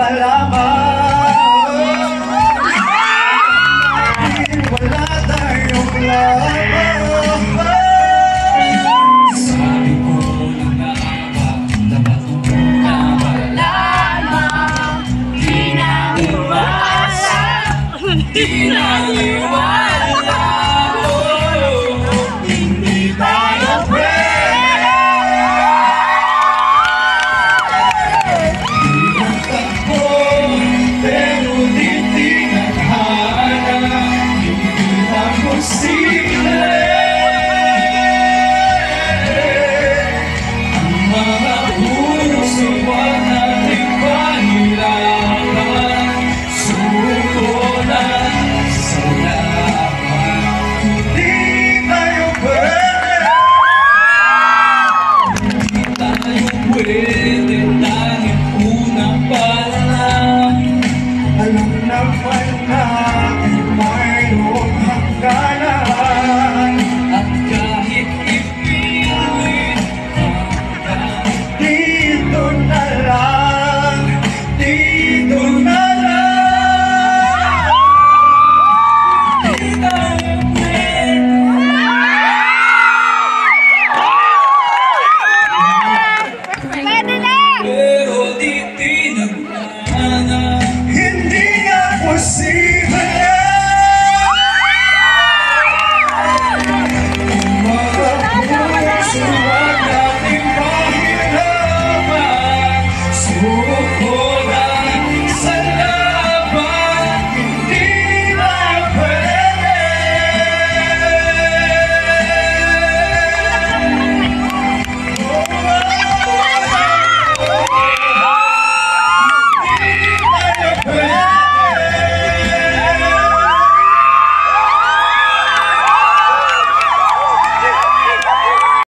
lamang. Wala tayong lamang. Sabi ko na nga ba, dapat mo na malaman. Di na iwala, di na iwala. Hindi tayo pwede. Di nagtakbo, pero di tinadhana. Hindi na posible. Ang mga puso wag nating pahirapan. Suko na sa laban. Hindi tayo pwede. Hindi tayo pwede dahil unang pa lang. Alam naman natin mayroong hangganan. At kahit ipilit hanggang dito na lang, dito na lang. Hindi tayo Pwede na! pero di tinagmana. Hindi nga posible.